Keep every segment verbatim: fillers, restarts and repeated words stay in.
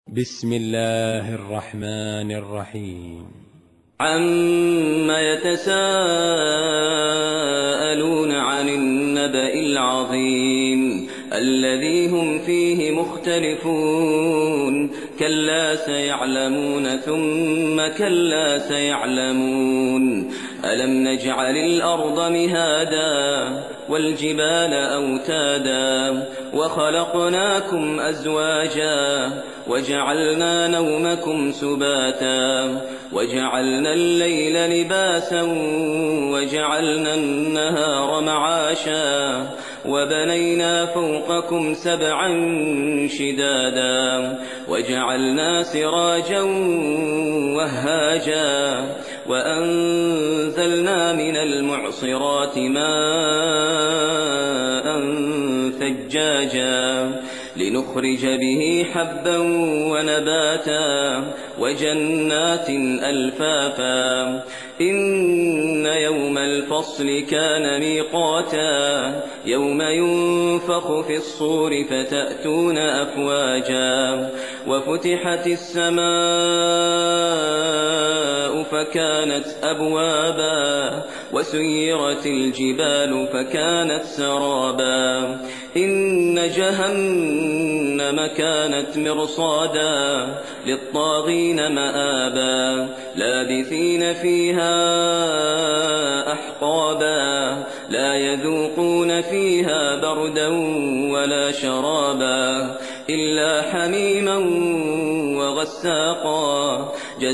بسم الله الرحمن الرحيم. عَمَّ يَتَسَاءَلُونَ عَنِ النَّبَإِ الْعَظِيمِ الَّذِي هُمْ فِيهِ مُخْتَلِفُونَ كَلَّا سَيَعْلَمُونَ ثُمَّ كَلَّا سَيَعْلَمُونَ أَلَمْ نَجْعَلِ الْأَرْضَ مِهَادًا وَالْجِبَالَ أَوْتَادًا وَخَلَقْنَاكُمْ أَزْوَاجًا وَجَعَلْنَا نَوْمَكُمْ سُبَاتًا وَجَعَلْنَا اللَّيْلَ لِبَاسًا وَجَعَلْنَا النَّهَارَ مَعَاشًا وَبَنَيْنَا فَوْقَكُمْ سَبْعًا شِدَادًا وَجَعَلْنَا سِرَاجًا وَهَّاجًا وَأَنزَلْنَا مِنَ الْمُعْصِرَاتِ مَاءً ثَجَّاجًا لِنُخْرِجَ بِهِ حَبًّا وَنَبَاتًا وَجَنَّاتٍ أَلْفَافًا إِنَّ يَوْمَ الْفَصْلِ كَانَ مِيقَاتًا يَوْمَ يُنفَخُ فِي الصُّورِ فَتَأْتُونَ أَفْوَاجًا وَفُتِحَتِ السَّمَاءُ فَكَانَتْ أَبْوَابًا وَسُيِّرَتِ الْجِبَالُ فَكَانَتْ سَرَابًا إِنَّ جَهَنَّمَ كَانَتْ مِرْصَادًا لِلطَّاغِينَ مَآبًا لَابِثِينَ فِيهَا أَحْقَابًا لَا يَذُوقُونَ فِيهَا بَرْدًا وَلَا شَرَابًا إِلَّا حَمِيمًا وَغَسَّاقًا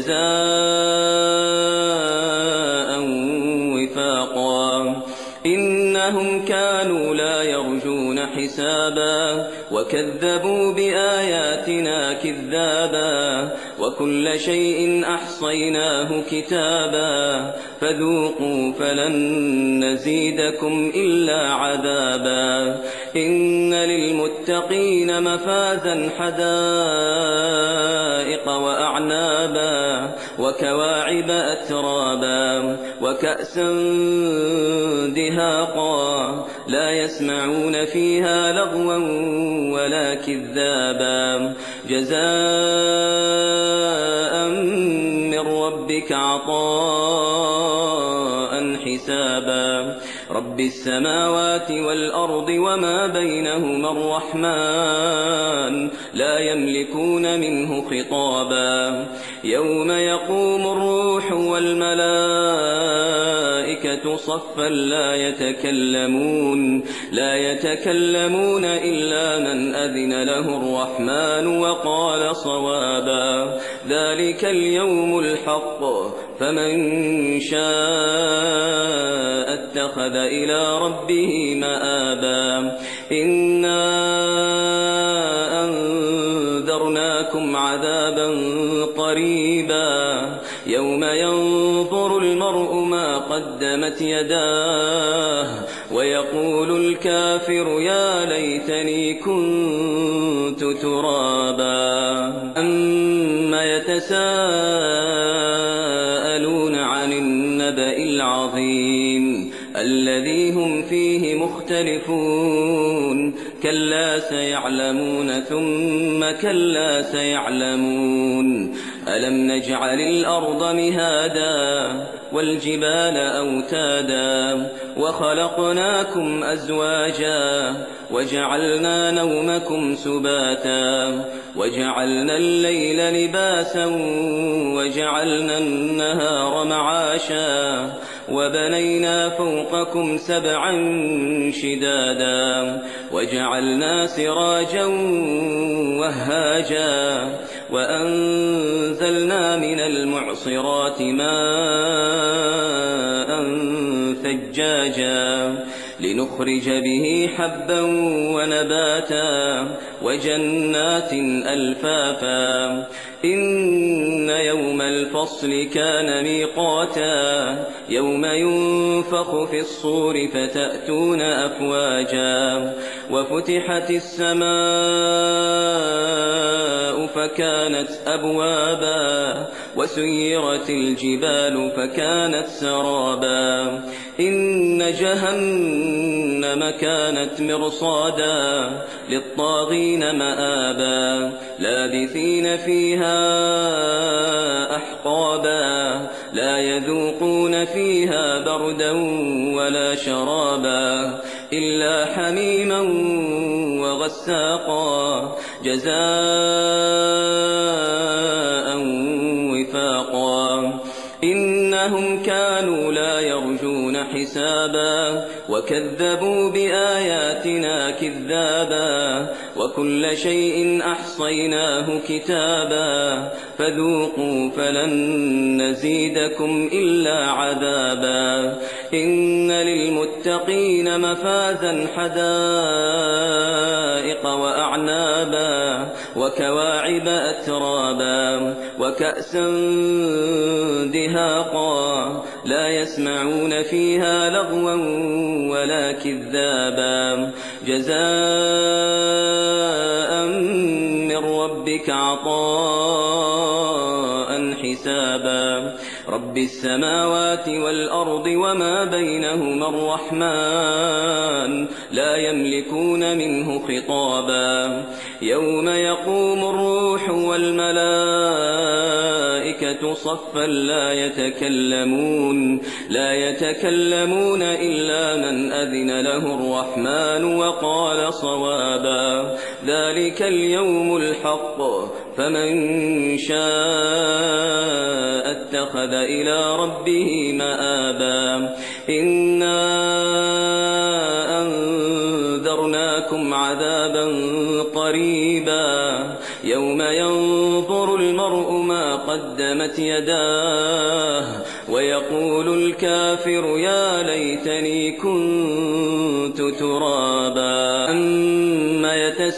جَزَاءً وِفَاقًا إِنَّهُمْ كَانُوا لَا يَرْجُونَ حِسَابًا وَكَذَّبُوا بِآيَاتِنَا كِذَّابًا وَكُلَّ شَيْءٍ أَحْصَيْنَاهُ كِتَابًا فَذُوقُوا فَلَن نَّزِيدَكُمْ إِلَّا عَذَابًا إِنَّ لِلْمُتَّقِينَ مَفَازًا حَدَائِقَ وَأَعْنَابًا وَكَوَاعِبَ أَتْرَابًا وَكَأْسًا دِهَاقًا لَا يَسْمَعُونَ فِيهَا لَغْوًا وَلَا كِذَّابًا جَزَاءً مِّن رَّبِّكَ عَطَاءً حِسَابًا رَبِّ السَّمَاوَاتِ وَالْأَرْضِ وَمَا بَيْنَهُمَا الرَّحْمَٰنُ لَا يَمْلِكُونَ مِنْهُ خِطَابًا يَوْمَ يَقُومُ الرُّوحُ وَالْمَلَائِكَةُ صَفًّا لَّا يَتَكَلَّمُونَ لَا يَتَكَلَّمُونَ إِلَّا مَنْ أَذِنَ لَهُ الرَّحْمَٰنُ وَقَالَ صَوَابًا ذَلِكَ الْيَوْمُ الْحَقُّ فَمَن شَاءَ اتَّخَذَ إِلَىٰ رَبِّهِ مَآبًا إِنَّا أَنذَرْنَاكُمْ عَذَابًا قَرِيبًا يَوْمَ يَنظُرُ الْمَرْءُ مَا قَدَّمَتْ يَدَاهُ وَيَقُولُ الْكَافِرُ يَا لَيْتَنِي كُنتُ تُرَابًا أَمَّ يَتَسَاءَلُونَ عَنِ النَّبَإِ الْعَظِيمِ الَّذِي هُمْ فِيهِ مُخْتَلِفُونَ كَلَّا سَيَعْلَمُونَ ثُمَّ كَلَّا سَيَعْلَمُونَ أَلَمْ نَجْعَلِ الْأَرْضَ مِهَادًا وَالْجِبَالَ أَوْتَادًا وَخَلَقْنَاكُمْ أَزْوَاجًا وَجَعَلْنَا نَوْمَكُمْ سُبَاتًا وَجَعَلْنَا اللَّيْلَ لِبَاسًا وَجَعَلْنَا النَّهَارَ مَعَاشًا وَبَنَيْنَا فَوْقَكُمْ سَبْعًا شِدَادًا وَجَعَلْنَا سِرَاجًا وَهَّاجًا وَأَنزَلْنَا مِنَ الْمُعْصِرَاتِ مَاءً ثَجَّاجًا لِنُخْرِجَ بِهِ حَبًّا وَنَبَاتًا وَجَنَّاتٍ أَلْفَافًا إِنَّ يَوْمَ الْفَصْلِ كَانَ مِيقَاتًا يَوْمَ يُنفَخُ فِي الصُّورِ فَتَأْتُونَ أَفْوَاجًا وَفُتِحَتِ السَّمَاءُ فكانت أبوابا وسيرت الجبال فكانت سرابا إن جهنم كانت مرصادا للطاغين مآبا لابثين فيها أحقابا لا يذوقون فيها بردا ولا شرابا إلا حميما وغساقا جزاء وفاقا إنهم كانوا لا يرجون حسابا وكذبوا بآياتنا كذابا وكل شيء أحصيناه كتابا فذوقوا فلن نزيدكم إلا عذابا إن للمتقين مفازا حدائق وأعنابا وكواعب أترابا وكأسا دهاقا لا يسمعون فيها لغوا ولا كذابا جزاء من ربك عطاء حسابا رب السماوات والأرض وما بينهما الرحمن لا يملكون منه خطابا يوم يقوم الروح والملائكة صفا لا يتكلمون لا يتكلمون إلا من أذن له الرحمن وقال صوابا ذلك اليوم الحق فمن شاء اتخذ إلى ربه مآبا إنا أنذرناكم عذابا قريبا يوم ينظر المرء ما قدمت يداه ويقول الكافر يا ليتني كنت ترابا أما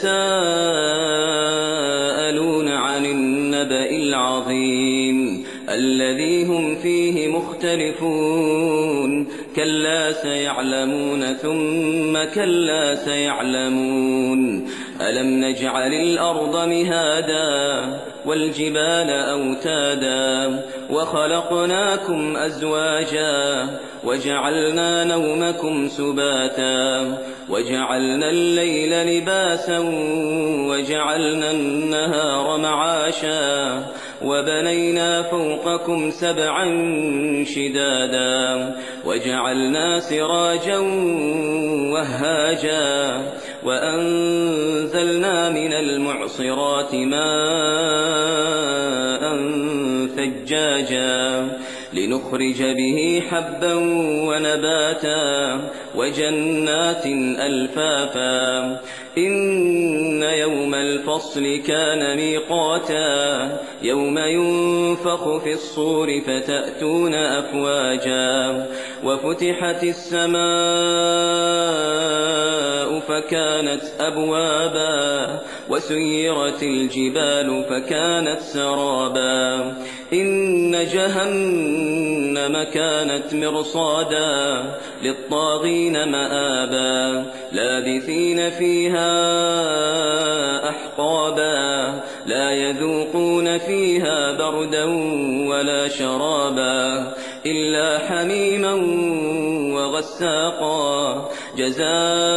يتساءلون عن النبأ العظيم الذي هم فيه مختلفون كلا سيعلمون ثم كلا سيعلمون ألم نجعل الأرض مهادا والجبال أوتادا وخلقناكم أزواجا وجعلنا نومكم سباتا وجعلنا الليل لباسا وجعلنا النهار معاشا وبنينا فوقكم سبعا شدادا وجعلنا سراجا وهاجا وأنزلنا من المعصرات ماء ثجاجا لنخرج به حبا ونباتا وجنات ألفافا إن يوم الفصل كان ميقاتا يوم ينفخ في الصور فتأتون أفواجا وفتحت السماء فكانت أبوابا وسيرت الجبال فكانت سرابا إن جهنم كانت مرصادا للطاغين مآبا لابثين فيها أحقابا لا يذوقون فيها بردا ولا شرابا إلا حميما وغساقا جزاء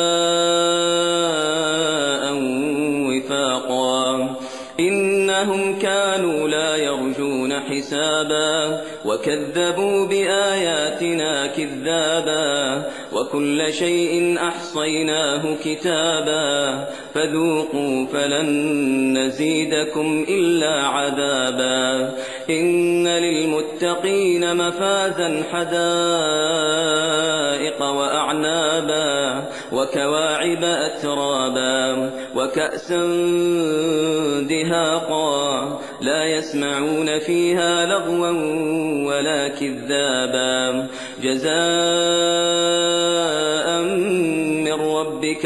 وفاقا إنهم كانوا لا يرجون حسابا وكذبوا بآياتنا كذابا وكل شيء أحصيناه كتابا فذوقوا فلن نزيدكم إلا عذابا إن للمتقين مفازا حدائق وأعنابا وكواعب أترابا وكأسا دهاقا لا يسمعون فيها لغوا ولا كذابا جزاء من ربك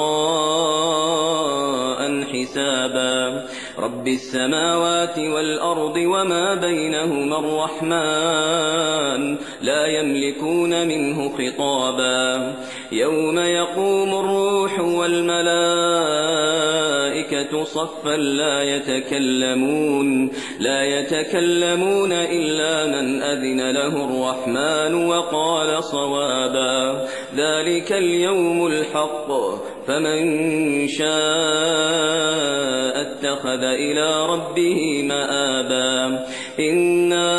عطاء حسابا رب السماوات والأرض وما بينهما الرحمن لا يملكون منه خطابا يوم يقوم الروح والملائكة والملائكة صفا لا يتكلمون لا يتكلمون إلا من أذن له الرحمن وقال صوابا ذلك اليوم الحق فمن شاء اتخذ إلى ربه مآبا إنا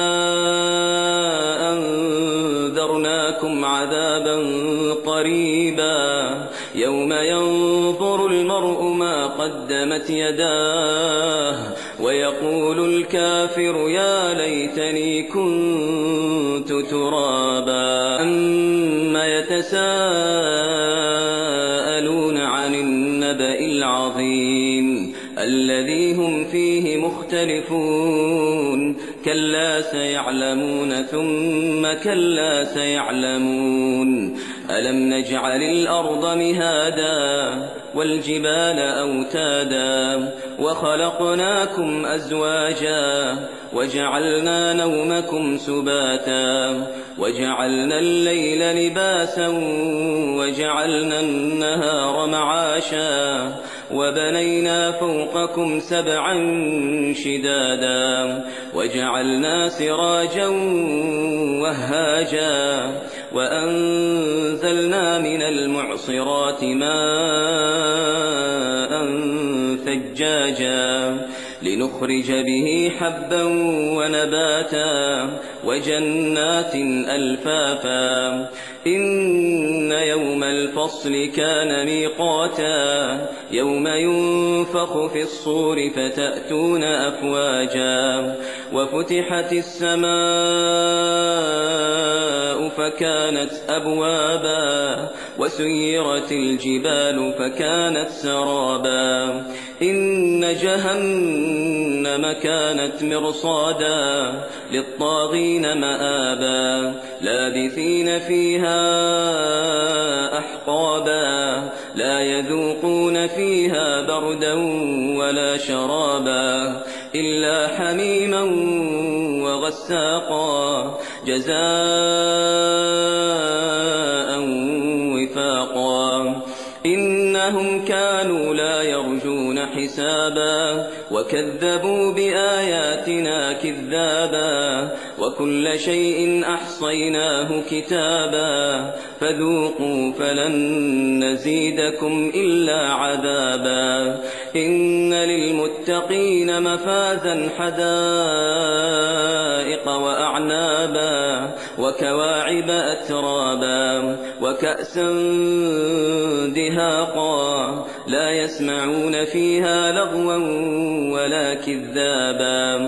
أنذرناكم عذابا قريبا يوم ينظر المرء ما قدمت يداه ويقول الكافر يا ليتني كنت ترابا أما يتساءلون عن النبأ العظيم الذي هم فيه مختلفون كلا سيعلمون ثم كلا سيعلمون ألم نجعل الأرض مهادا والجبال أوتادا وخلقناكم أزواجا وجعلنا نومكم سباتا وجعلنا الليل لباسا وجعلنا النهار معاشا وبنينا فوقكم سبعا شدادا وجعلنا سراجا وهاجا وأنزلنا من المعصرات ماء ثجاجا لنخرج به حبا ونباتا وجنات ألفافا إن يوم الفصل كان ميقاتا يوم ينفخ في الصور فتأتون أفواجا وفتحت السماء فكانت أبوابا وسيرت الجبال فكانت سرابا إن جهنم كانت مرصادا للطاغين مآبا لابثين فيها أحقابا لا يذوقون فيها بردا ولا شرابا إلا حميما وغساقا جزاء وفاقا إنهم كانوا لا يرجون حسابا وكذبوا بآياتنا كذابا وكل شيء أحصيناه كتابا فذوقوا فلن نزيدكم إلا عذابا إن للمتقين مفازا حدائق وأعنابا وكواعب أترابا وكأسا دهاقا لا يسمعون فيها لغوا ولا كذابا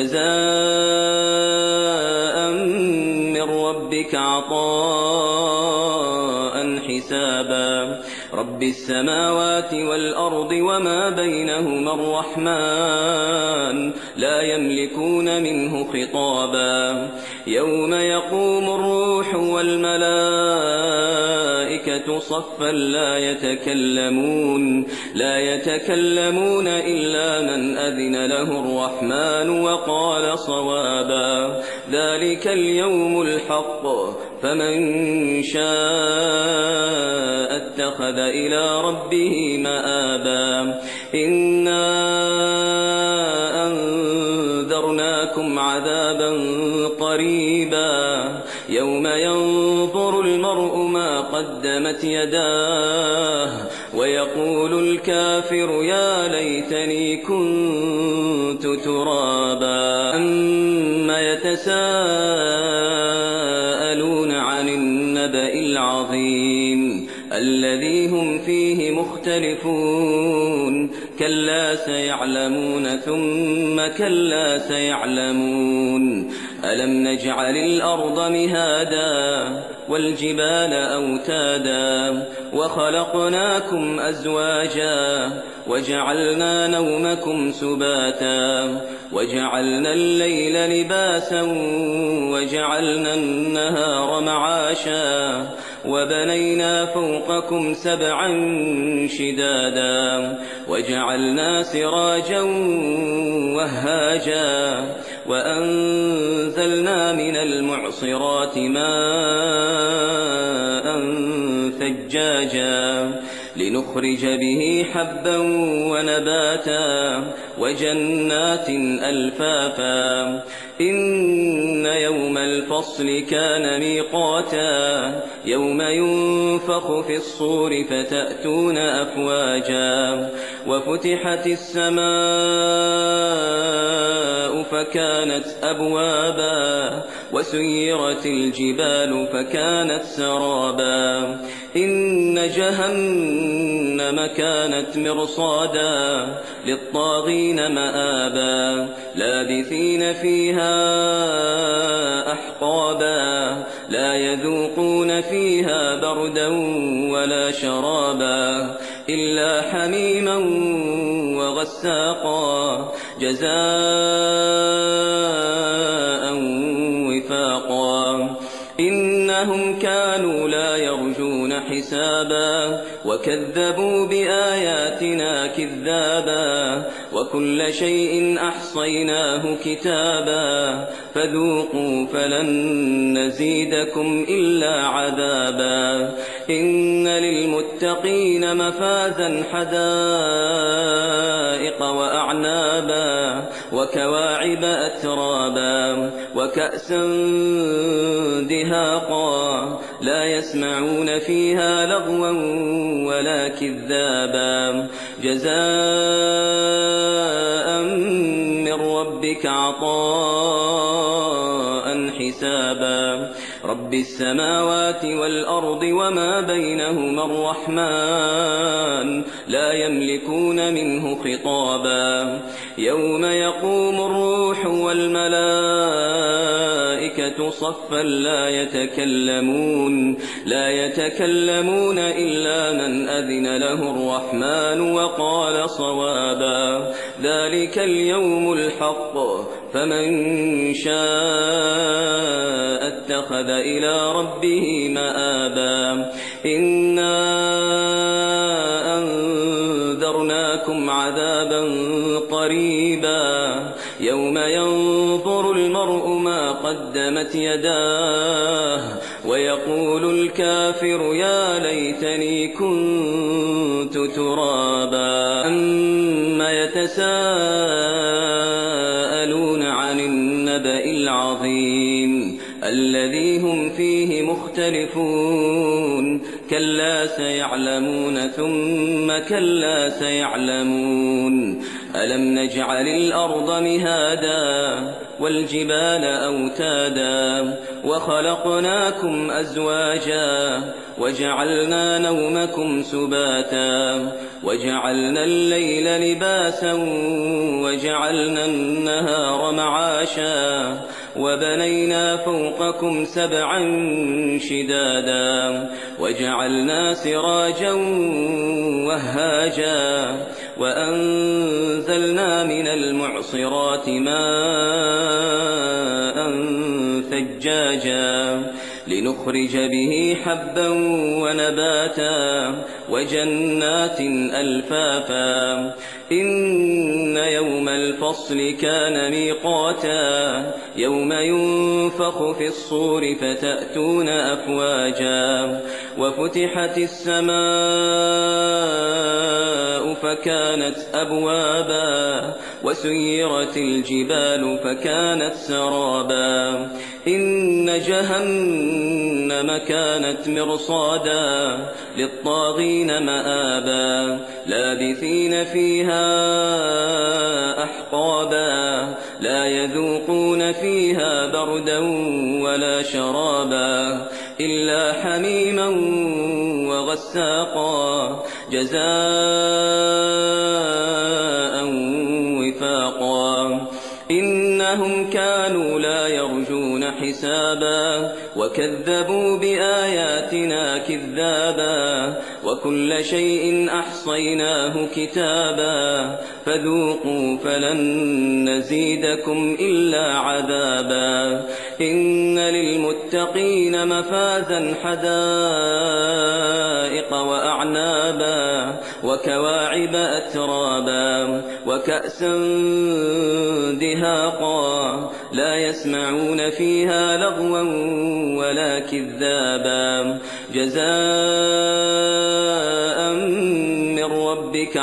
جزاء من ربك عطاء حسابا رب السماوات والأرض وما بينهما الرحمن لا يملكون منه خطابا يوم يقوم الروح والملائكة صفا لا يتكلمون لا يتكلمون إلا من أذن له الرحمن وقال صوابا ذلك اليوم الحق فمن شاء اتخذ إلى ربه مآبا إنا أنذرناكم عذابا قريبا يوم ينظر المرء ما قدمت يداه ويقول الكافر يا ليتني كنت ترابا أما يتساءلون عن النبأ العظيم الذي هم فيه مختلفون كلا سيعلمون ثم كلا سيعلمون ألم نجعل الأرض مهادا والجبال أوتادا وخلقناكم أزواجا وجعلنا نومكم سباتا وجعلنا الليل لباسا وجعلنا النهار معاشا وبنينا فوقكم سبعا شدادا وجعلنا سراجا وهاجا وأنزلنا من المعصرات ماء ثجاجا لنخرج به حبا ونباتا وجنات ألفافا إن يوم الفصل كان ميقاتا يوم ينفخ في الصور فتأتون أفواجا وفتحت السماء فكانت أبوابا وسيرت الجبال فكانت سرابا إن جهنم كانت مرصادا للطاغين مآبا لابثين فيها أحقابا لا يذوقون فيها بردا ولا شرابا إلا حميما وغساقا جزاء وفاقا إنهم كانوا لا يرجون حسابا وكذبوا بآياتنا كذابا وكل شيء أحصيناه كتابا فذوقوا فلن نزيدكم إلا عذابا إن للمتقين مفازا حدائق وأعنابا وكواعب أترابا وكأسا دهاقا لا يسمعون فيها لغوا ولا كذابا جزاء من ربك عطاء حسابا رب السماوات والأرض وما بينهما الرحمن لا يملكون منه خطابا يوم يقوم الروح والملائكة صفا لا يتكلمون لا يتكلمون إلا من أذن له الرحمن وقال صوابا ذلك اليوم الحق فمن شاء اتخذ إلى ربه مآبا إنا أنذرناكم عذابا قريبا يوم ينظر المرء ما قدمت يداه ويقول الكافر يا ليتني كنت ترابا أما يتساءلون عن النبأ العظيم الذي هم فيه مختلفون كلا سيعلمون ثم كلا سيعلمون ألم نجعل الأرض مهادا والجبال أوتادا وخلقناكم أزواجا وجعلنا نومكم سباتا وجعلنا الليل لباسا وجعلنا النهار معاشا وبنينا فوقكم سبعا شدادا وجعلنا سراجا وهاجا وأنزلنا من المعصرات ماء ثجاجا لنخرج به حبا ونباتا وجنات ألفافا إن يوم الفصل كان ميقاتا يوم ينفخ في الصور فتأتون أفواجا وفتحت السماء فكانت أبوابا وسيرت الجبال فكانت سرابا إن جهنم كانت مرصادا للطاغين مآبا لابثين فيها أحقابا لا يذوقون فيها بردا ولا شرابا إلا حميما وغساقا جزاء وفاقا إنهم كانوا لا يرجون حسابا وكذبوا بآياتنا كذابا وكل شيء أحصيناه كتابا فذوقوا فلن نزيدكم إلا عذابا إن للمتقين مفازا حدائق وأعنابا وكواعب أترابا وكأسا دهاقا لا يسمعون فيها لغوا ولا كذابا جزاء ربك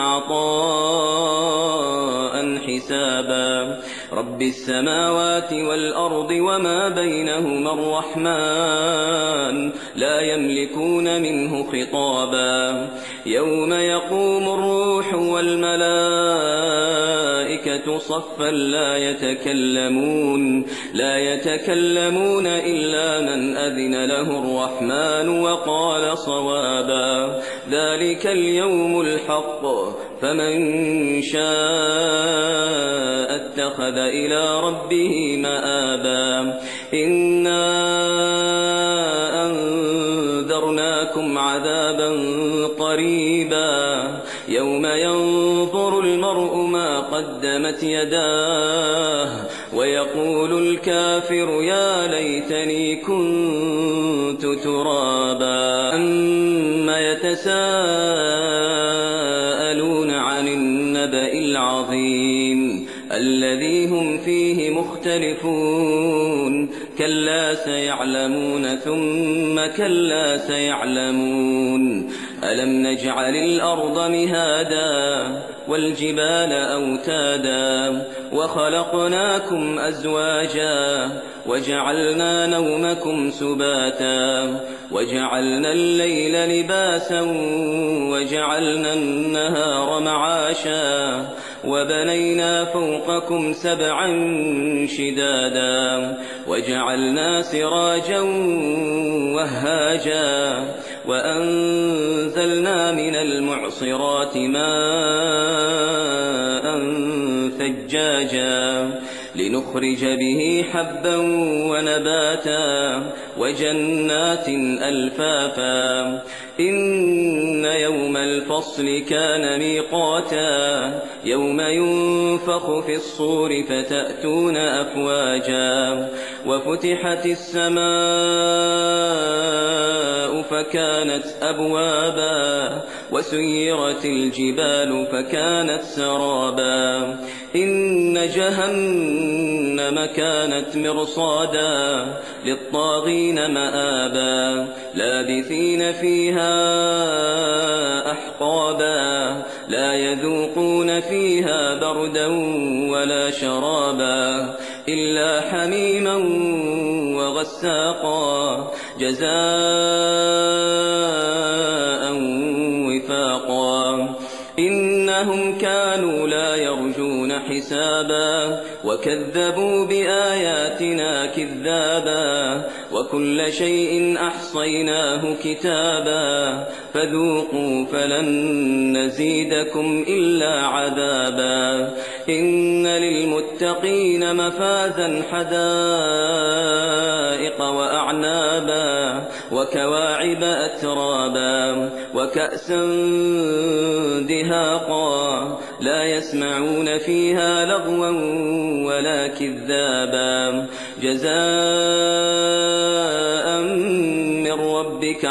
عطاء حسابا رب السماوات والأرض وما بينهما الرحمن لا يملكون منه خطابا يوم يقوم الروح والملائكة صفا لا يتكلمون لا يتكلمون إلا من أذن له الرحمن وقال صوابا ذلك اليوم الحق فمن شاء اتخذ إلى ربه مآبا إنا أنذرناكم عذابا قريبا يوم ينظر المرء ما قدمت يداه ويقول الكافر يا ليتني كنت ترابا أما يتساءلون عن النبأ العظيم الذي هم فيه مختلفون كلا سيعلمون ثم كلا سيعلمون ألم نجعل الأرض مهادا والجبال أوتادا وخلقناكم أزواجا وجعلنا نومكم سباتا وجعلنا الليل لباسا وجعلنا النهار معاشا وبنينا فوقكم سبعا شدادا وجعلنا سراجا وهاجا وأنزلنا من المعصرات ماء ثجاجا لنخرج به حبا ونباتا وجنات ألفافا إن يوم الفصل كان ميقاتا يوم ينفخ في الصور فتأتون أفواجا وفتحت السماء فكانت أبوابا وسيرت الجبال فكانت سرابا إن جهنم كانت مرصادا للطاغين مآبا لابثين فيها أحقابا لا يذوقون فيها بردا ولا شرابا إلا حميما وغساقا جزاء وفاقا إنهم كانوا لا يرجون حسابا وكذبوا بآياتنا كذابا وكل شيء أحصيناه كتابا فذوقوا فلن نزيدكم إلا عذابا إن للمتقين مفازا حدائق وأعنابا وكواعب أترابا وكأسا دهاقا لا يسمعون فيها لغوا ولا كذابا جزاء من ربك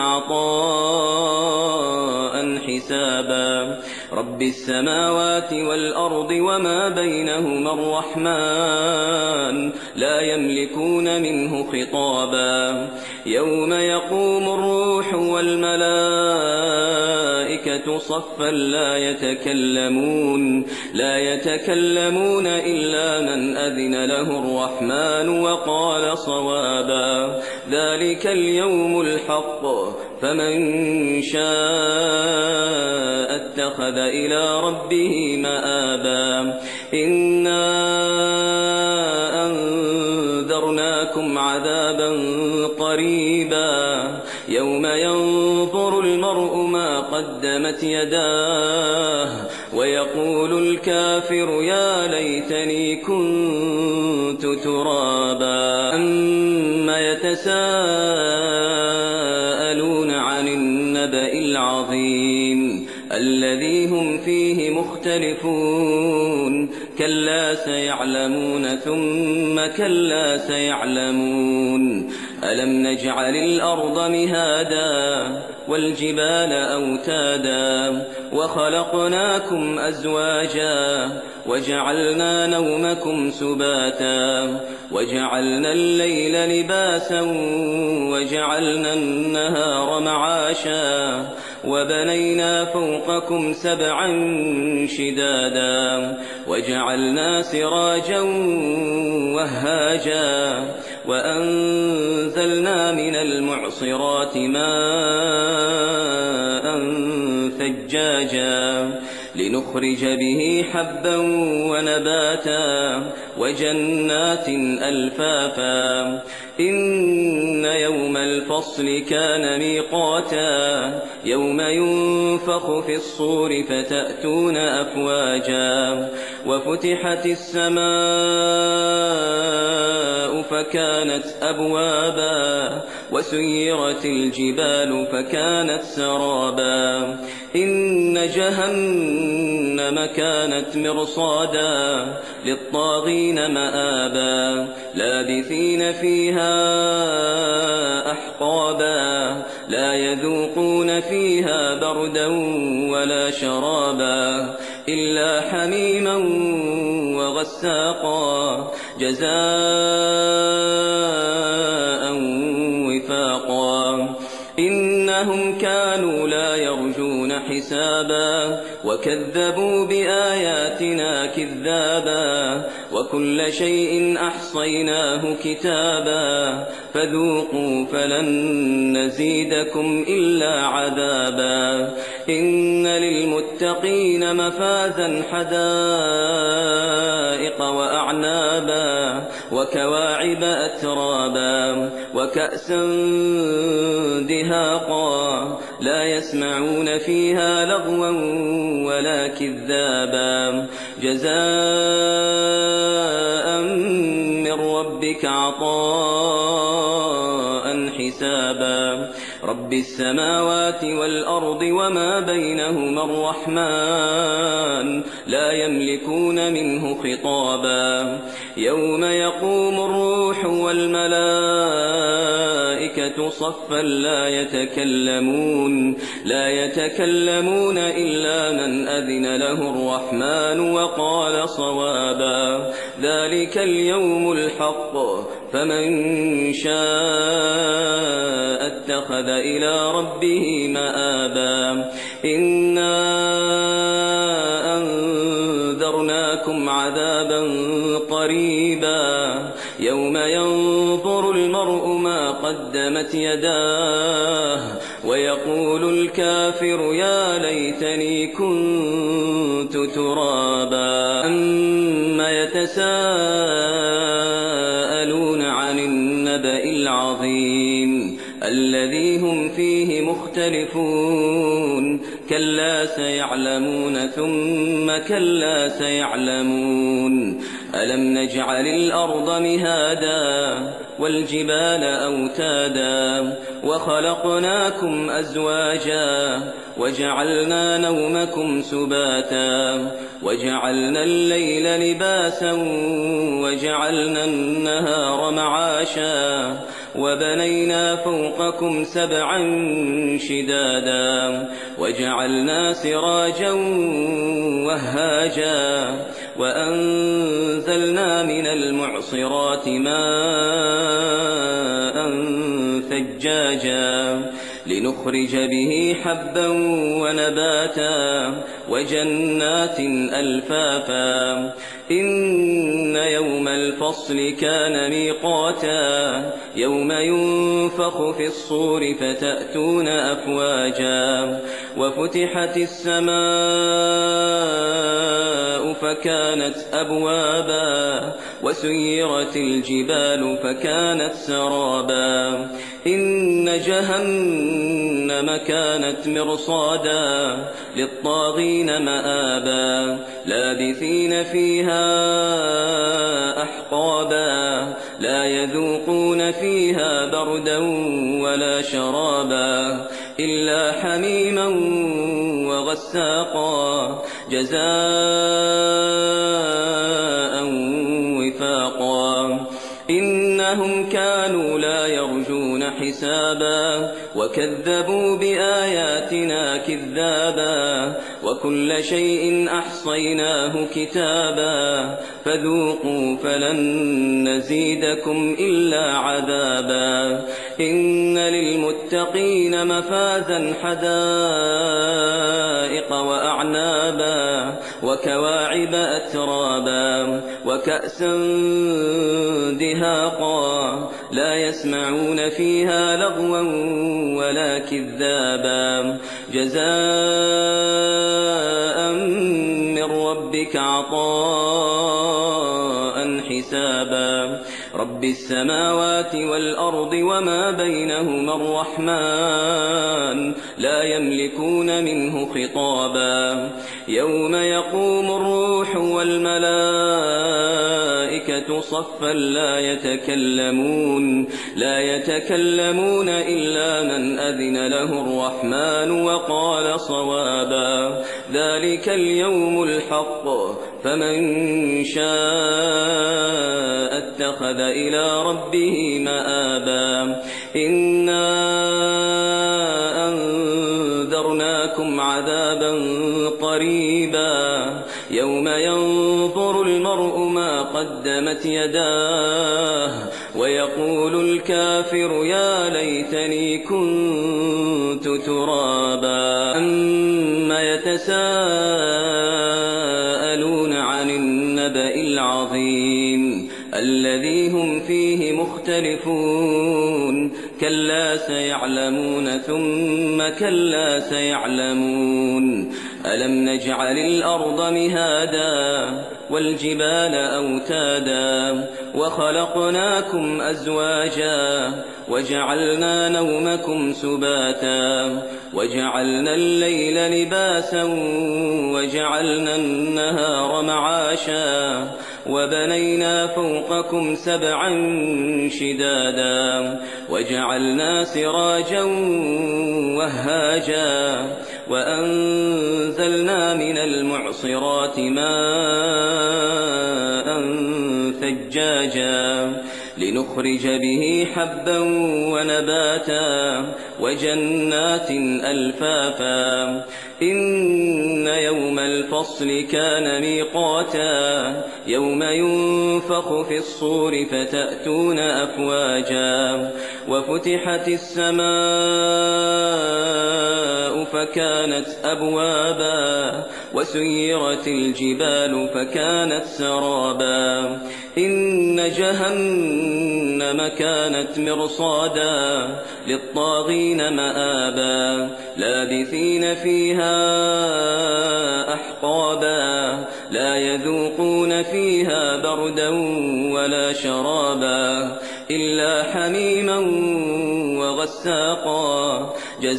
عطاء حسابا رب السماوات والأرض وما بينهما الرحمن لا يملكون منه خطابا يوم يقوم الروح والملائكة صفا لا يتكلمون لا يتكلمون إلا من أذن له الرحمن وقال صوابا ذلك اليوم الحق فمن شاء اتخذ إلى ربه مآبا إنا أنذرناكم عذابا قريبا يوم ينظر المرء ما قدمت يداه ويقول الكافر يا ليتني كنت ترابا أما يتساءلون عن النبأ العظيم الذي هم فيه مختلفون كلا سيعلمون ثم كلا سيعلمون ألم نجعل الأرض مهادا والجبال أوتادا وخلقناكم أزواجا وجعلنا نومكم سباتا وجعلنا الليل لباسا وجعلنا النهار معاشا وبنينا فوقكم سبعا شدادا وجعلنا سراجا وهاجا وأنزلنا من المعصرات ماء ثجاجا لنخرج به حبا ونباتا وجنات ألفافا إن يوم الفصل كان ميقاتا يوم ينفخ في الصور فتأتون أفواجا وفتحت السماء فكانت أبوابا وسيرت الجبال فكانت سرابا إن جهنم كانت مرصادا للطاغين مآبا لابثين فيها أحقابا لا يذوقون فيها بردا ولا شرابا إلا حميما وغساقا جزاء وفاقا إنهم كانوا لا يرجون حسابا وكذبوا بآياتنا كذابا وكل شيء أحصيناه كتابا فذوقوا فلن نزيدكم إلا عذابا إن للمتقين مفازا حدائق وأعنابا وكواعب أترابا وكأسا دهاقا لا يسمعون فيها لغوا ولا كذابا جزاء من ربك عطاء حسابا رب السماوات والأرض وما بينهما الرحمن لا يملكون منه خطابا يوم يقوم الروح والملائكة صفا لا يتكلمون لا يتكلمون إلا من أذن له الرحمن وقال صوابا ذلك اليوم الحق فمن شاء اتخذ إلى ربه مآبا إنا أنذرناكم عذابا قريبا يوم ينظر المرء ما قدمت يداه ويقول الكافر يا ليتني كنت ترابا أما يتساءلون عن النبأ العظيم الذي هم فيه مختلفون كلا سيعلمون ثم كلا سيعلمون ألم نجعل الأرض مهادا والجبال أوتادا وخلقناكم أزواجا وجعلنا نومكم سباتا وجعلنا الليل لباسا وجعلنا النهار معاشا وبنينا فوقكم سبعا شدادا وجعلنا سراجا وهاجا وأنزلنا من المعصرات ماء ثجاجا لنخرج به حبا ونباتا وجنات ألفافا إن يوم الفصل كان ميقاتا يوم ينفخ في الصور فتأتون أفواجا وفتحت السماء فكانت أبوابا وسيرت الجبال فكانت سرابا إن جهنم كانت مرصادا للطاغين مآبا لابثين فيها أحقابا لا يذوقون فيها بردا ولا شرابا إلا حميما وغساقا جزاء وفاقا إن إنهم كانوا لا يرجون حسابا وكذبوا بآياتنا كذابا وكل شيء أحصيناه كتابا فذوقوا فلن نزيدكم إلا عذابا إن للمتقين مفازا حدائق وأعنابا وكواعب أترابا وكأسا دهاقا لا يسمعون فيها لغوا ولا كذابا جزاء من ربك عطاء حسابا رب السماوات والأرض وما بينهما الرحمن لا يملكون منه خطابا يوم يقوم الروح والملائكة صفا لا يتكلمون لا يتكلمون إلا من أذن له الرحمن وقال صوابا ذلك اليوم الحق فمن شاء اتخذ إلى ربه مآبا إنا أنذرناكم عذابا قريبا يوم ينظر المرء ما قدمت يداه ويقول الكافر يا ليتني كنت ترابا أما يتساءلون عن النبأ العظيم الذي هم فيه مختلفون كلا سيعلمون ثم كلا سيعلمون ألم نجعل الأرض مهادا والجبال أوتادا وخلقناكم أزواجا وجعلنا نومكم سباتا وجعلنا الليل لباسا وجعلنا النهار معاشا وبنينا فوقكم سبعا شدادا وجعلنا سراجا وهاجا وأنزلنا من المعصرات ماء ثجاجا لنخرج به حبا ونباتا وجنات ألفافا إن يوم الفصل كان ميقاتا يوم ينفخ في الصور فتأتون أفواجا وفتحت السماء فكانت أبوابا وسيرت الجبال فكانت سرابا إن جهنم كانت مرصادا للطاغين مآبا لابثين فيها أحقابا لا يذوقون فيها بردا ولا شرابا إلا حميما وغساقا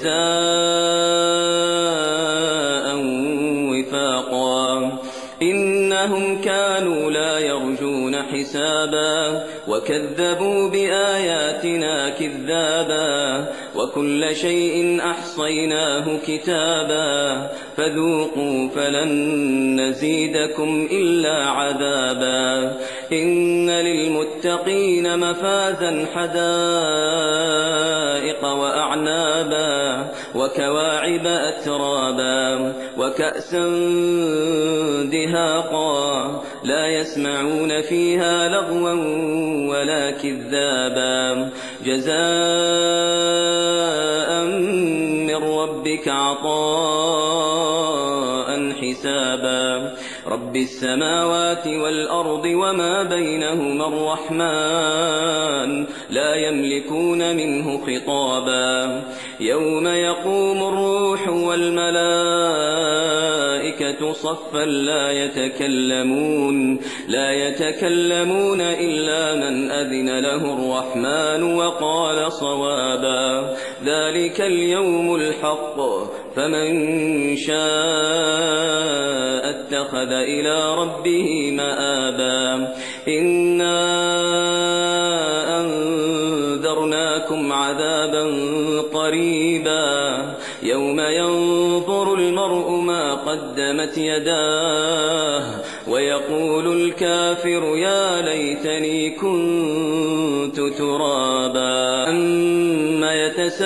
جزاء وفاقا إنهم كانوا لا يرجون حسابا وكذبوا بآياتنا كذابا وكل شيء أحصيناه كتابا فذوقوا فلن نزيدكم إلا عذابا إن للمتقين مفازا حدائق وأعنابا وكواعب أترابا وكأسا دهاقا لا يسمعون فيها لغوا ولا كذابا جزاء من ربك عطاء حسابا رب السماوات والأرض وما بينهما الرحمن لا يملكون منه خطابا يوم يقوم الروح والملائكة صفا لا يتكلمون لا يتكلمون إلا من أذن له الرحمن وقال صوابا ذلك اليوم الحق فمن شاء اتخذ إلى ربه مآبا إنا أنذرناكم عذابا قريبا يوم ينظر المرء ما قدمت يداه ويقول الكافر يا ليتني كنت ترابا أما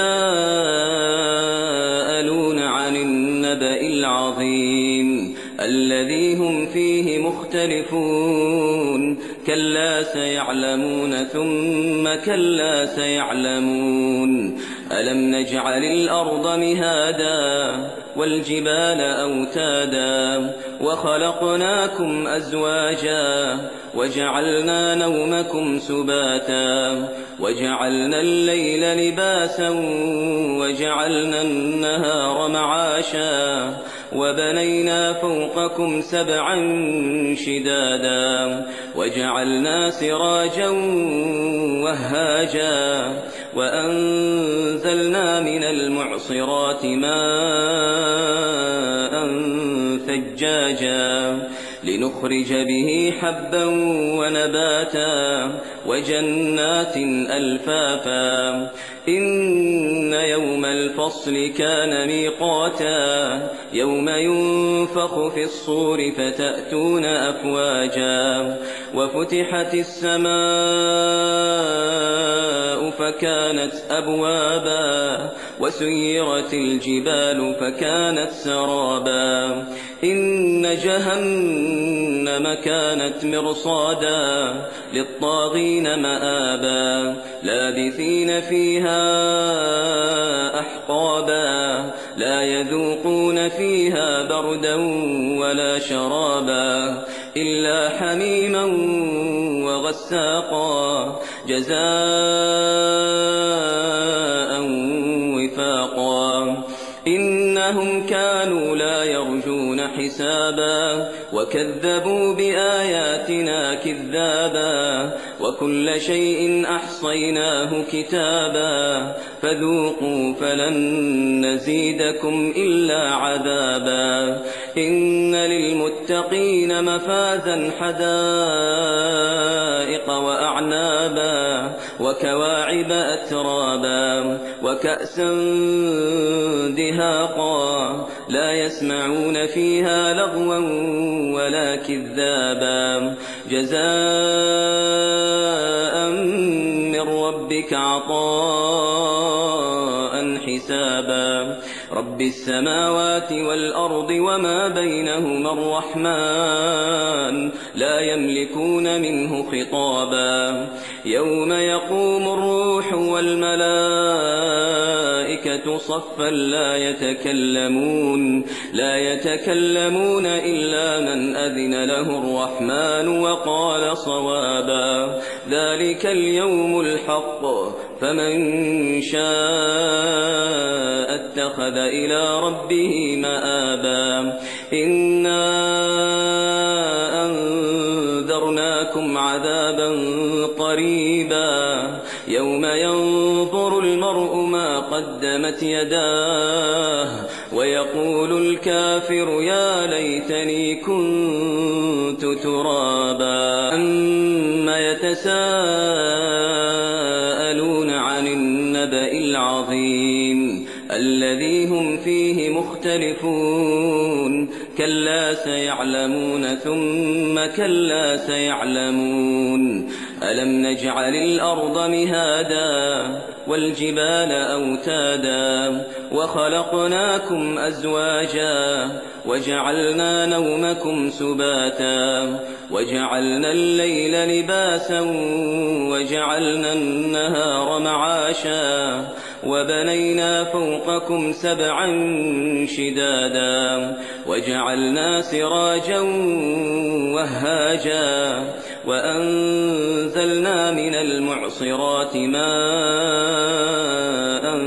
يتساءلون عن النبأ العظيم الذي هم فيه مختلفون كلا سيعلمون ثم كلا سيعلمون ألم نجعل الأرض مهادا والجبال أوتادا وخلقناكم أزواجا وجعلنا نومكم سباتا وجعلنا الليل لباسا وجعلنا النهار معاشا وبنينا فوقكم سبعا شدادا وجعلنا سراجا وهاجا وأنزلنا من المعصرات ماء ثجاجا لنخرج به حبا ونباتا وجنات ألفافا إن يوم الفصل كان ميقاتا يوم ينفخ في الصور فتأتون أفواجا وفتحت السماء فكانت أبوابا وسيرت الجبال فكانت سرابا إن جهنم كانت مرصادا للطاغين مآبا لابثين فيها أحقابا لا يذوقون فيها بردا ولا شرابا إلا حميما وغساقا جزاء وفاقا إنهم كانوا لا يرجون حسابا وكذبوا بآياتنا كذابا وكل شيء أحصيناه كتابا فذوقوا فلن نزيدكم إلا عذابا إن للمتقين مفازا حدائق وأعنابا وكواعب أترابا وكأسا دهاقا لا يسمعون فيها لغوا ولا كذابا جزاء من ربك عطاء حسابا رب السماوات والأرض وما بينهما الرحمن لا يملكون منه خطابا يوم يقوم الروح والملائكة صفا لا يتكلمون لا يتكلمون إلا من أذن له الرحمن وقال صوابا ذلك اليوم الحق فمن شاء اتخذ إلى ربه مآبا إنا أنذرناكم عذابا قريبا يوم ينظر المرء ما قدمت يداه ويقول الكافر يا ليتني كنت ترابا أما يتساءلون عن النبأ العظيم الذي هم فيه مختلفون كلا سيعلمون ثم كلا سيعلمون ألم نجعل الأرض مهادا والجبال أوتادا وخلقناكم أزواجا وجعلنا نومكم سباتا وجعلنا الليل لباسا وجعلنا النهار معاشا وبنينا فوقكم سبعا شدادا وجعلنا سراجا وهاجا وأنزلنا من المعصرات ماء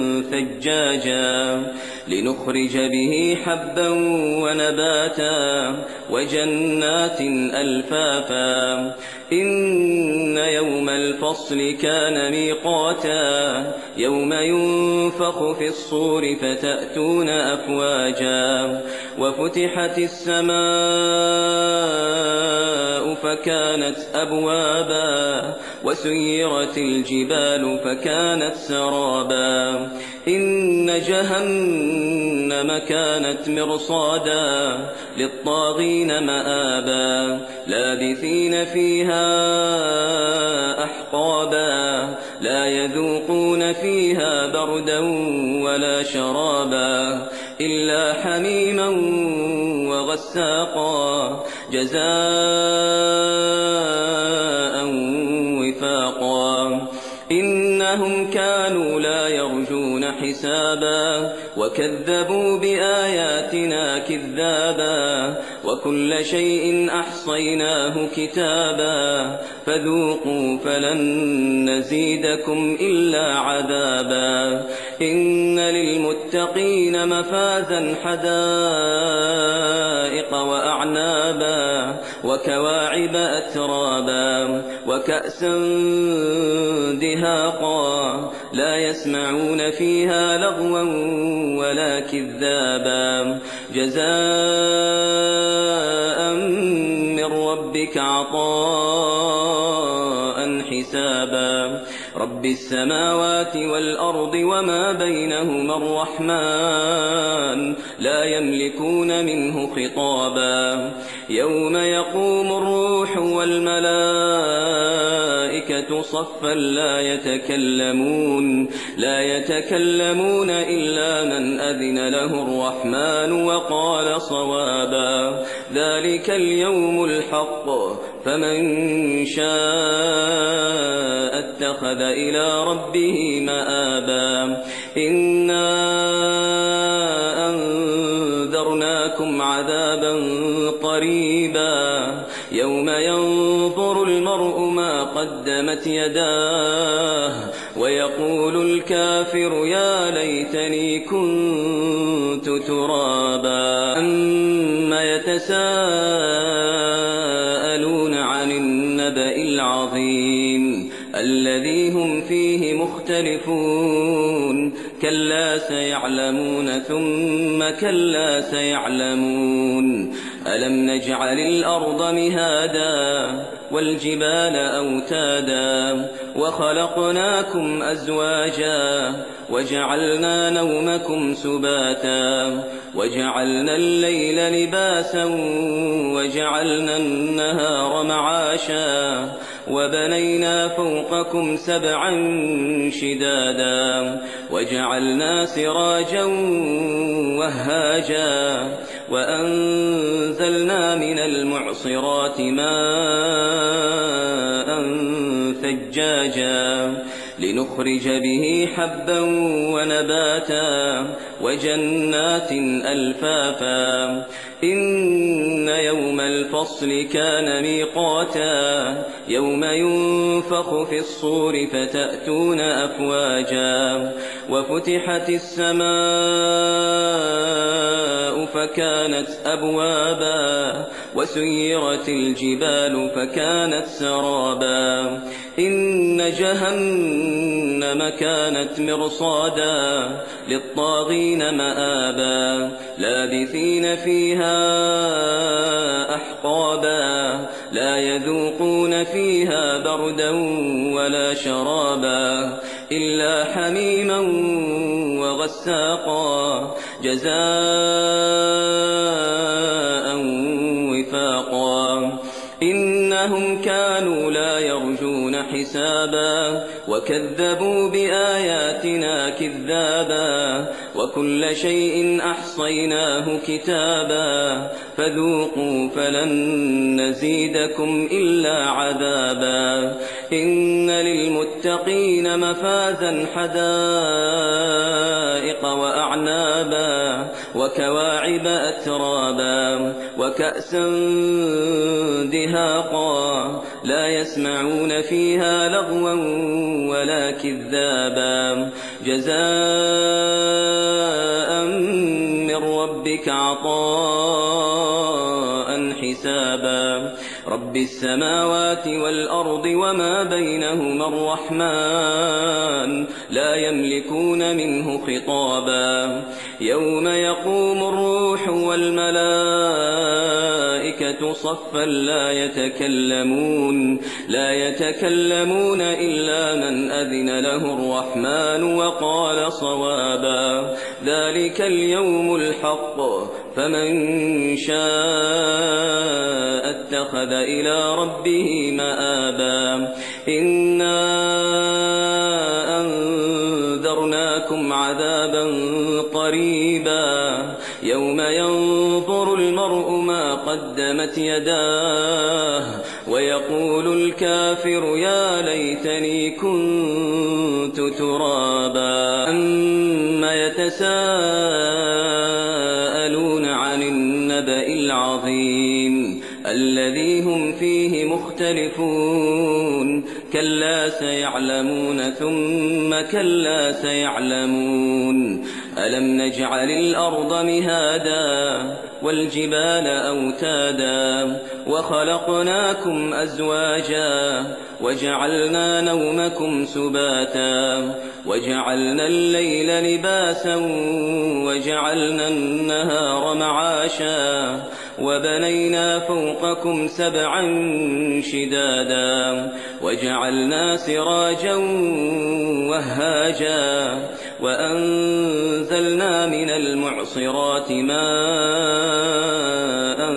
ثجاجا لنخرج به حبا ونباتا وجنات ألفافا إن يوم الفصل كان ميقاتا يوم ينفخ في الصور فتأتون أفواجا وفتحت السماء فكانت أبوابا وسيرت الجبال فكانت سرابا إن جهنم كانت مرصادا للطاغين مآبا لابثين فيها أحقابا لا يذوقون فيها بردا ولا شرابا إلا حميما وغساقا جزاء وفاقا إنهم كانوا لا يرجون حسابا وكذبوا بآياتنا كذابا وكل شيء أحصيناه كتابا فذوقوا فلن نزيدكم إلا عذابا إن للمتقين مفازا حدائق وأعنابا وكواعب أترابا وكأسا دهاقا لا يسمعون فيها لغوا ولا كذابا جزاء من ربك عطاء حسابا رب السماوات والأرض وما بينهما الرحمن لا يملكون منه خطابا يوم يقوم الروح والملائكة صفا لا يتكلمون لا يتكلمون إلا من أذن له الرحمن وقال صوابا ذلك اليوم الحق فمن شاء اتخذ إلى ربه مآبا إنا أنذرناكم عذابا قريبا يوم ينظر المرء ما قدمت يداه ويقول الكافر يا ليتني كنت ترابا أما يتساءلون عن النبأ العظيم الذي هم فيه مختلفون كلا سيعلمون ثم كلا سيعلمون ألم نجعل الأرض مهادا والجبال أوتادا وخلقناكم أزواجا وجعلنا نومكم سباتا وجعلنا الليل لباسا وجعلنا النهار معاشا وبنينا فوقكم سبعا شدادا وجعلنا سراجا وهاجا وأنزلنا من المعصرات ماء ثجاجا لنخرج به حبا ونباتا وجنات ألفافا إن يوم الفصل كان ميقاتا يوم ينفخ في الصور فتأتون أفواجا وفتحت السماء فكانت أبوابا وسيرت الجبال فكانت سرابا إن جهنم كانت مرصادا للطاغين مآبا لابثين فيها أحقابا لا يذوقون فيها بردا ولا شرابا إلا حميما وغساقا جزاء وفاقا إنهم كانوا لا يرجون حسابا وكذبوا بآياتنا كذابا وكل شيء أحصيناه كتابا فذوقوا فلن نزيدكم إلا عذابا إن للمتقين مفازا حدائق وأعنابا وكواعب أترابا وكأسا دهاقا لا يسمعون فيها لغوا ولا كذابا جزاء من ربك عطاء حسابا رب السماوات والأرض وما بينهما الرحمن لا يملكون منه خطابا يوم يقوم الروح والملائكة الملائكة صفا لا يتكلمون لا يتكلمون إلا من أذن له الرحمن وقال صوابا ذلك اليوم الحق فمن شاء اتخذ إلى ربه مآبا إنا أنذرناكم عذابا قريبا يوم ينظر المرء ما قدمت يداه ويقول الكافر يا ليتني كنت ترابا أما يتساءلون عن النبأ العظيم الذي هم فيه مختلفون كلا سيعلمون ثم كلا سيعلمون ألم نجعل الأرض مهادا والجبال أوتادا وخلقناكم أزواجا وجعلنا نومكم سباتا وجعلنا الليل لباسا وجعلنا النهار معاشا وبنينا فوقكم سبعا شدادا وجعلنا سراجا وهاجا وأنزلنا من المعصرات ماء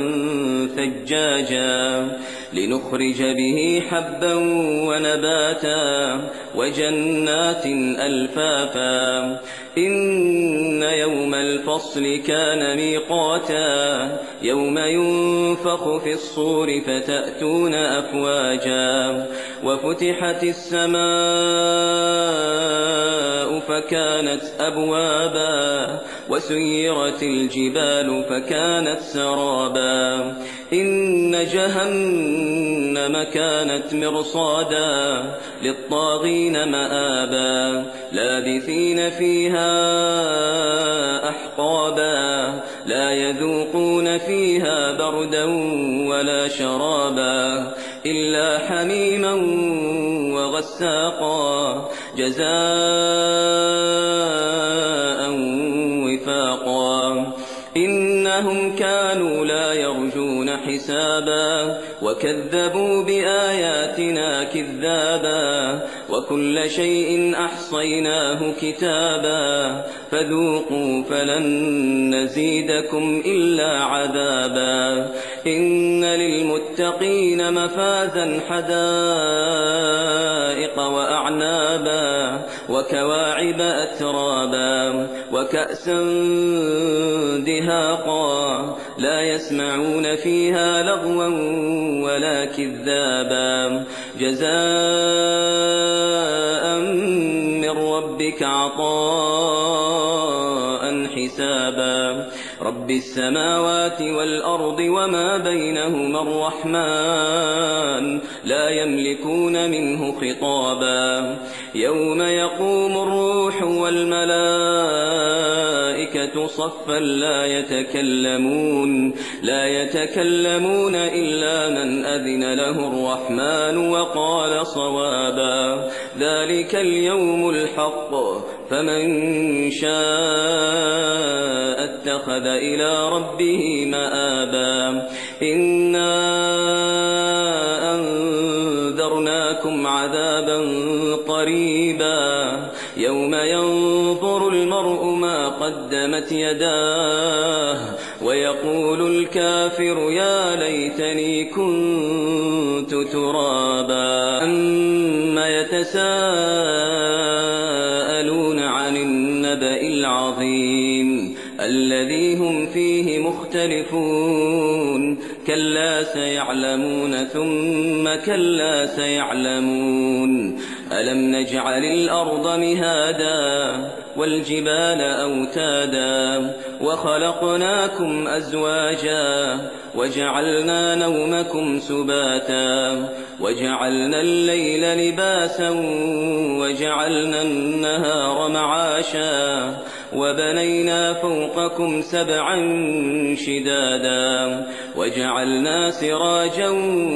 ثجاجا لنخرج به حبا ونباتا وجنات ألفافا إن يوم الفصل كان ميقاتا يوم ينفخ في الصور فتأتون أفواجا وفتحت السماء فكانت أبوابا وسيرت الجبال فكانت سرابا إن جهنم كانت مرصادا للطاغين مآبا لابثين فيها أحقابا لا يذوقون فيها بردا ولا شرابا إلا حميما وغساقا جزاء وفاقا إنهم كانوا لا يرجون حسابا وكذبوا بآياتنا كذابا وكل شيء أحصيناه كتابا فذوقوا فلن نزيدكم إلا عذابا إن للمتقين مفازا حدائق وأعنابا وكواعب أترابا وكأسا دهاقا لا يسمعون فيها لغوا ولا كذابا جزاء من ربك عطاء حسابا رب السماوات والأرض وما بينهما الرحمن لا يملكون منه خطابا يوم يقوم الروح والملائكة صفا لا يتكلمون لا يتكلمون إلا من أذن له الرحمن وقال صوابا ذلك اليوم الحق فمن شاء اتخذ إلى ربه مآبا إنا أنذرناكم عذابا قريبا يوم ينظر المرء ما قدمت يداه ويقول الكافر يا ليتني كنت ترابا أما يتساءلون عن النبأ العظيم الذي هم فيه مختلفون كلا سيعلمون ثم كلا سيعلمون ألم نجعل الأرض مهادا والجبال أوتادا وخلقناكم أزواجا وجعلنا نومكم سباتا وجعلنا الليل لباسا وجعلنا النهار معاشا وبنينا فوقكم سبعا شدادا وجعلنا سراجا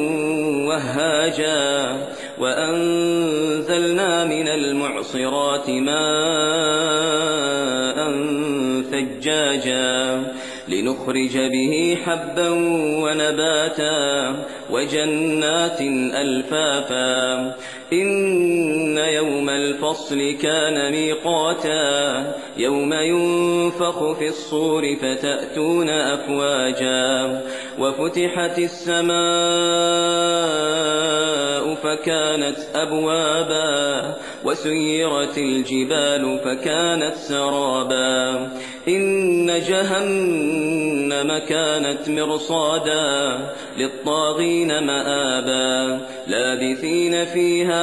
وهاجا وأنزلنا من المعصرات ماء ثجاجا لنخرج به حبا ونباتا وجنات ألفافا إن يوم الفصل كان ميقاتا يوم ينفخ في الصور فتأتون أفواجا وفتحت السماء فكانت أبوابا وسيرت الجبال فكانت سرابا إن جهنم كانت مرصادا للطاغين مآبا لابثين فيها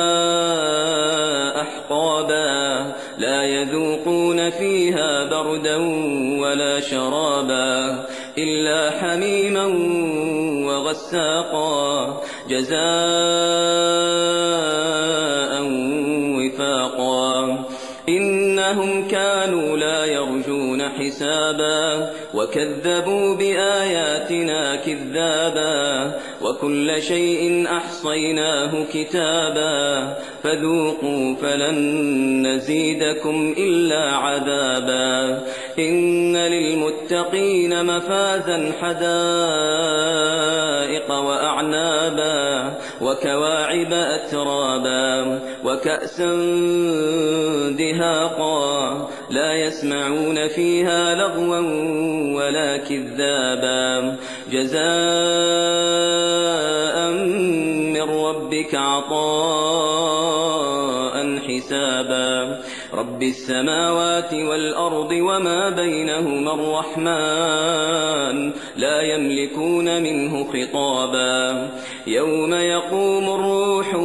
أحقابا لا يذوقون فيها بردا ولا شرابا إلا حميما وغساقا جزاء وفاقا إنهم كانوا لا يرجون حسابا وكذبوا بآياتنا كذابا وكل شيء أحصيناه كتابا فذوقوا فلن نزيدكم إلا عذابا إن للمتقين مفازا حدائق وأعنابا وكواعب أترابا وكأسا دهاقا لا يسمعون فيها لغوا ولا كذابا جزاء من ربك عطاء حسابا رب السماوات والأرض وما بينهما الرحمن لا يملكون منه خطابا يوم يقوم الروح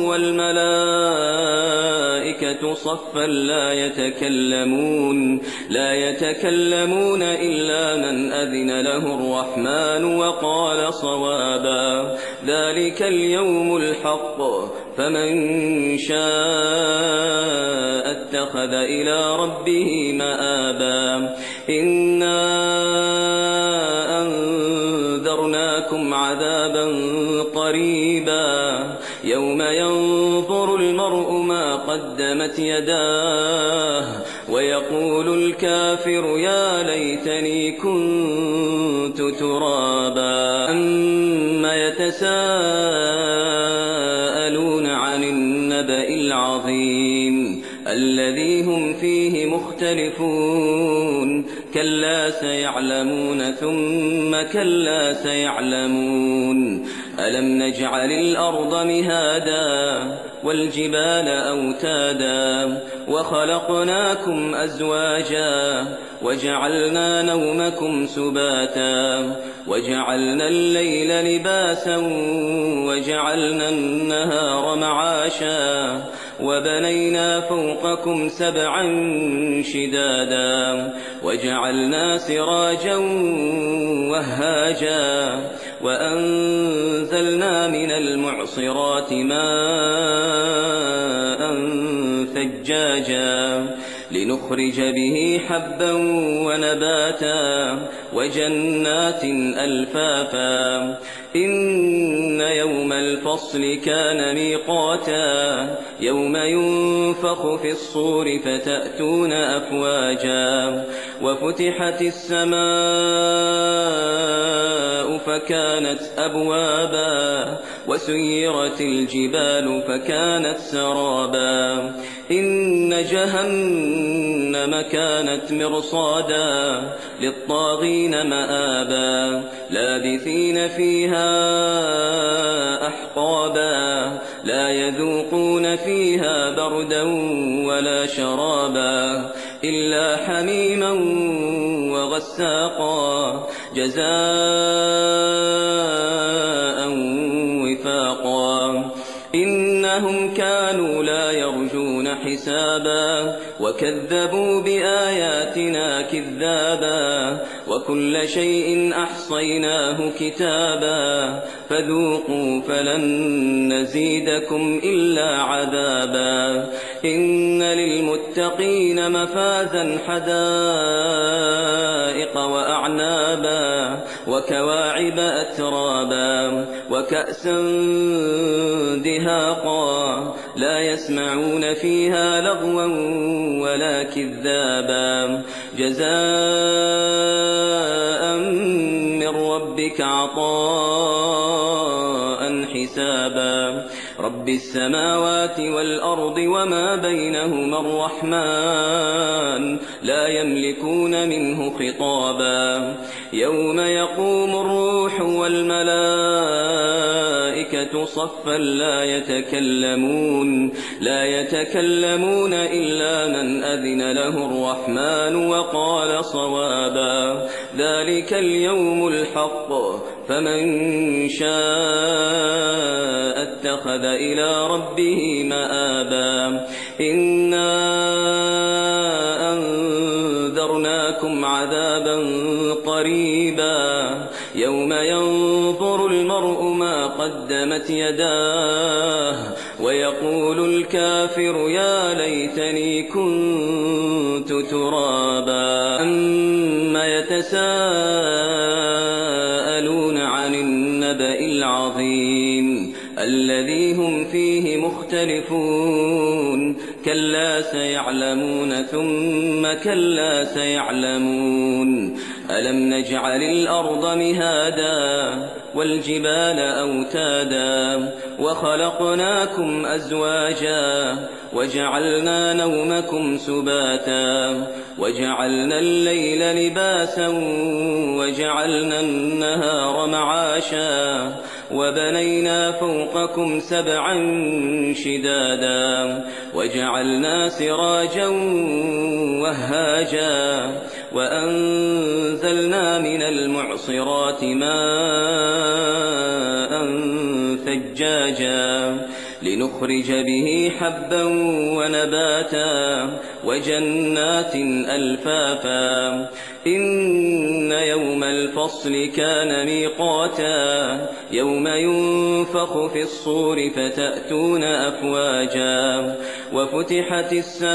والملائكة صفا لا يتكلمون لا يتكلمون إلا من أذن له الرحمن وقال صوابا ذلك اليوم الحق فمن شاء اتخذ إلى ربه مآبا إنا أنذرناكم عذابا قريبا يوم ينظر المرء ما قدمت يداه ويقول الكافر يا ليتني كنت ترابا أما يتساءلون عن النبأ العظيم الذي هم فيه مختلفون كلا سيعلمون ثم كلا سيعلمون ألم نجعل الأرض مهادا والجبال أوتادا وخلقناكم أزواجا وجعلنا نومكم سباتا وجعلنا الليل لباسا وجعلنا النهار معاشا وبنينا فوقكم سبعا شدادا وجعلنا سراجا وهاجا وأنزلنا من المعصرات ماء ثجاجا لنخرج به حبا ونباتا وجنات ألفافا إن يوم الفصل كان ميقاتا يوم ينفخ في الصور فتأتون أفواجا وفتحت السماء فكانت أبوابا وسيرت الجبال فكانت سرابا إن جهنم كانت مرصادا للطاغين مآبا لابثين فيها أحقابا لا يذوقون فيها بردا ولا شرابا إلا حميما وغساقا جزاء وفاقا إنهم كانوا لا يرجون حسابا وكذبوا بآياتنا كذابا وكل شيء أحصيناه كتابا فذوقوا فلن نزيدكم إلا عذابا إن للمتقين مفازا حدائق وأعنابا وكواعب أترابا وكأسا دهاقا لا يسمعون فيها لغوا ولا كذابا جزاء ربك عطاء حسابا رب السماوات والأرض وما بينهما الرحمن لا يملكون منه خطابا يوم يقوم الروح والملائكة صفا لا يتكلمون لا يتكلمون إلا من أذن له الرحمن وقال صوابا ذلك اليوم الحق فمن شاء اتخذ إلى ربه مآبا إنا أنذرناكم عذابا قريبا يوم ينظر المرء ما قدمت يداه ويقول الكافر يا ليتني كنت ترابا أما يتساءلون عن النبأ العظيم الذي هم فيه مختلفون كلا سيعلمون ثم كلا سيعلمون ألم نجعل الأرض مهادا والجبال أوتادا وخلقناكم أزواجا وجعلنا نومكم سباتا وجعلنا الليل لباسا وجعلنا النهار معاشا وبنينا فوقكم سبعا شدادا وجعلنا سراجا وهاجا وأنزلنا من المعصرات ماء ثجاجا لنخرج به حبا ونباتا وجنات ألفافا إن يوم الفصل كان ميقاتا يوم ينفخ في الصور فتأتون أفواجا وفتحت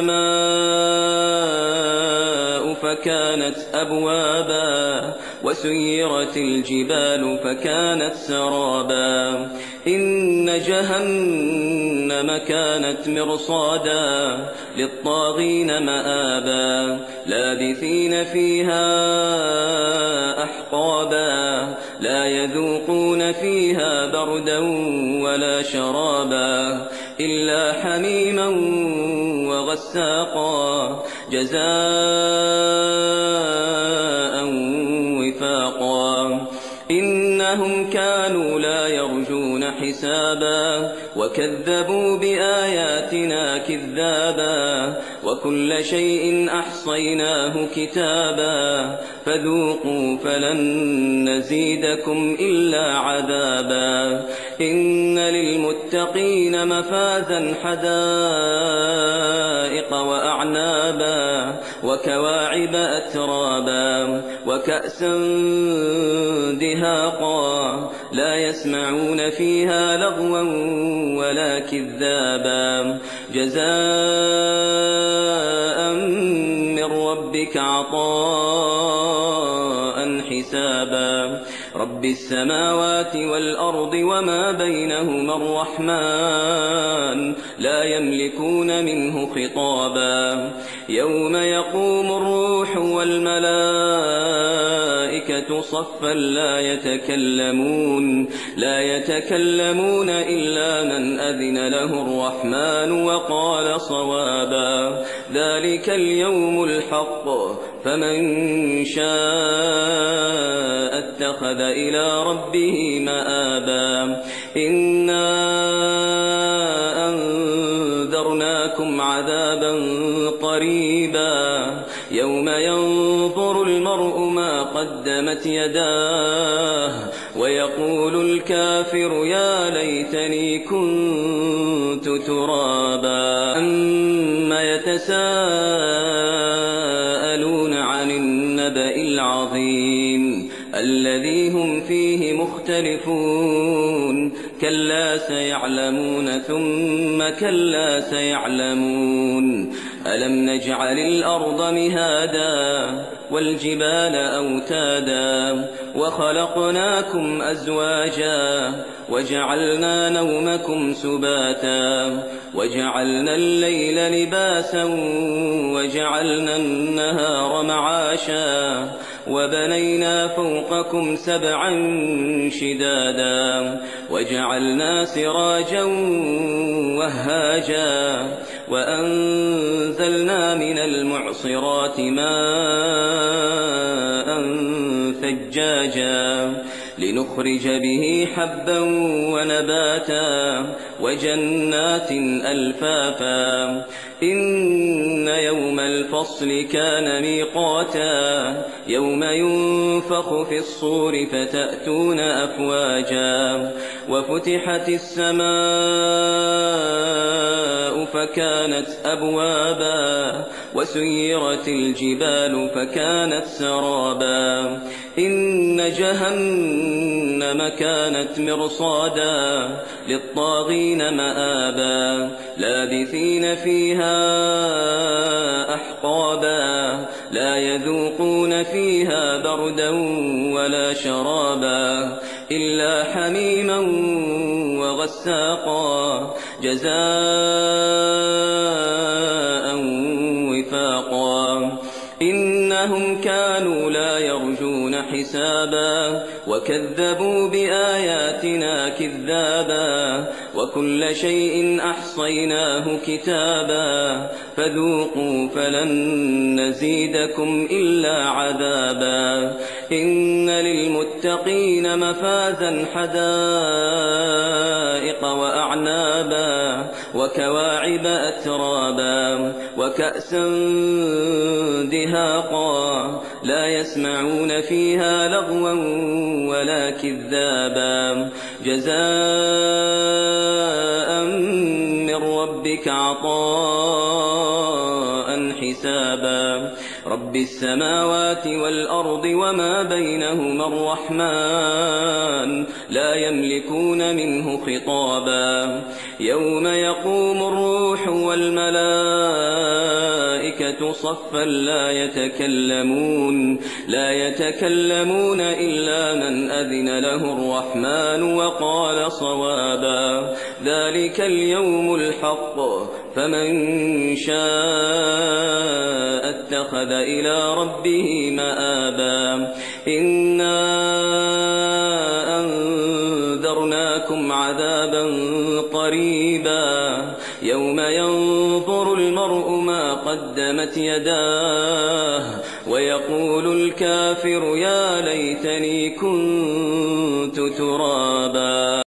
السماء فكانت أبوابا وسيرت الجبال فكانت سرابا إن جهنم كانت مرصادا للطاغين مآبا لابثين فيها أحقابا لا يذوقون فيها بردا ولا شرابا إلا حميما وغساقا جزاء وفاقا إنهم كانوا لا يرجون حسابا وكذبوا بآياتنا كذابا وكل شيء أحصيناه كتابا فذوقوا فلن نزيدكم إلا عذابا إن للمتقين مفازا حدائق وأعنابا وكواعب أترابا وكأسا دهاقا لا يسمعون فيها لغوا ولا كذابا جزاء من ربك عطاء حسابا رب السماوات والأرض وما بينهما الرحمن لا يملكون منه خطابا يوم يقوم الروح والملائكة صفا لا يتكلمون لا يتكلمون إلا من أذن له الرحمن وقال صوابا ذلك اليوم الحق فمن شاء اتخذ إلى ربه مآبا إنا أنذرناكم عذابا قريبا يوم ينظر المرء ما قدمت يداه ويقول الكافر يا ليتني كنت ترابا أما يتساءلون عن النبأ العظيم الذي هم فيه مختلفون كلا سيعلمون ثم كلا سيعلمون ألم نجعل الأرض مهادا والجبال أوتادا وخلقناكم أزواجا وجعلنا نومكم سباتا وجعلنا الليل لباسا وجعلنا النهار معاشا وبنينا فوقكم سبعا شدادا وجعلنا سراجا وهاجا وأنزلنا من المعصرات ماء ثجاجا لنخرج به حبا ونباتا وجنات ألفافا إن يوم الفصل كان ميقاتا يوم ينفخ في الصور فتأتون أفواجا وفتحت السماء فكانت أبوابا وسيرت الجبال فكانت سرابا إن جهنم كانت مرصادا للطاغين مآبا لابثين فيها أحقابا لا يذوقون فيها بردا ولا شرابا إلا حميما وغساقا جزاء وفاقا إنهم كانوا لا يرجون حسابا وكذبوا بآياتنا كذابا وكل شيء أحصيناه كتابا فذوقوا فلن نزيدكم إلا عذابا إن للمتقين مفازا حدائق وأعنابا وكواعب أترابا وكأسا دهاقا لا يسمعون فيها لغوا ولا كذابا جزاء من ربك عطاء حسابا رب السماوات والأرض وما بينهما الرحمن لا يملكون منه خطابا يوم يقوم الروح والملائكة صفا لا يتكلمون لا يتكلمون إلا من أذن له الرحمن وقال صوابا ذلك اليوم الحق فمن شاء اتخذ إلى ربه مآبا إنا أنذرناكم عذابا قريبا يوم ينظر المرء ما قدمت يداه ويقول الكافر يا ليتني كنت ترابا.